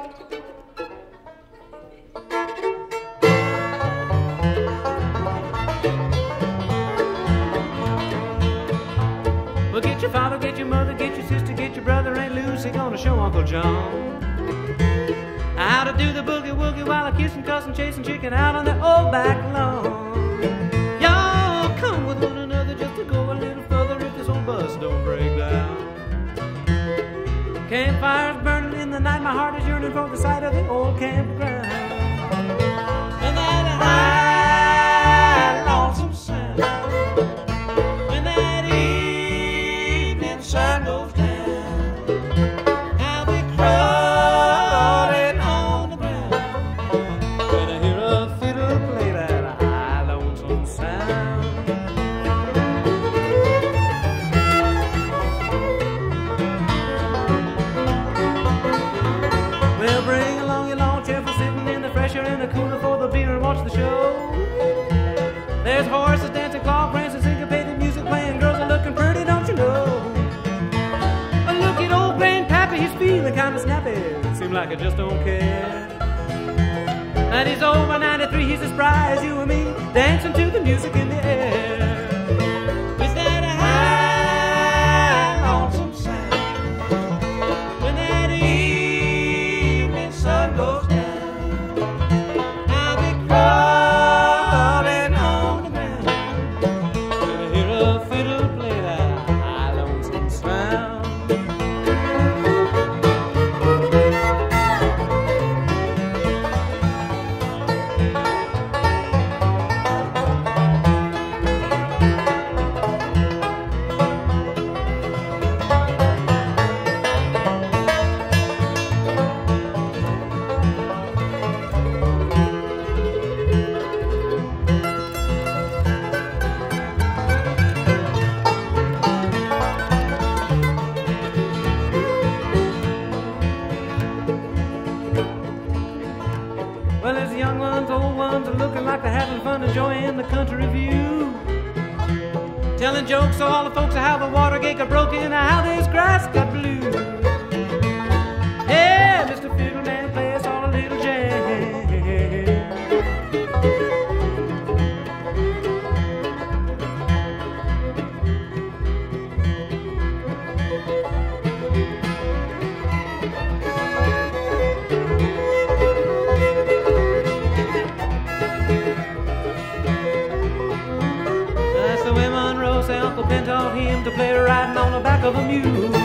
Well, get your father, get your mother, get your sister, get your brother, Aunt Lucy gonna show Uncle John how to do the boogie woogie while a kissing, cussing, chasing chicken out on the old back lawn. Y'all come with one another just to go a little further if this old bus don't break down. Campfires burning in the night, my heart is yearning for the sight of the old campground. And that high, lonesome sound when that evening sun goes down, I'll be crawling on the ground when I hear a fiddle play that high, lonesome sound. Well, bring along your lawn chair for sitting in the fresh air and the cooler for the beer and watch the show. There's horses dancing, clock prancing, syncopated music playing, girls are looking pretty, don't you know? Oh, look at old Grandpappy, he's feeling kind of snappy, seems like I just don't care. And he's over 93, he's as spry as you and me, dancing to the music in the air. Is that a high, lonesome sound when that evening sun goes down? I'll be crawling on the ground when I hear a fiddle play that high, lonesome sound. Well, there's the young ones, old ones are looking like they're having fun, enjoying the country view. Telling jokes so all the folks how the water gate got broken and how this grass got blue. Hey, Mr. Fiddleman, play us all a little jam. That's the way Monroe say Uncle Ben taught him to play riding on the back of a mule.